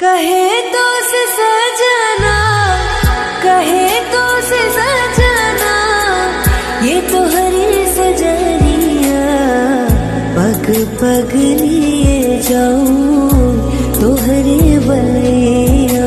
कहे तो से सजना, कहे तो से सजना, ये तो हरी सजनिया, पग पग लिए जाऊं तो हरे बलिया।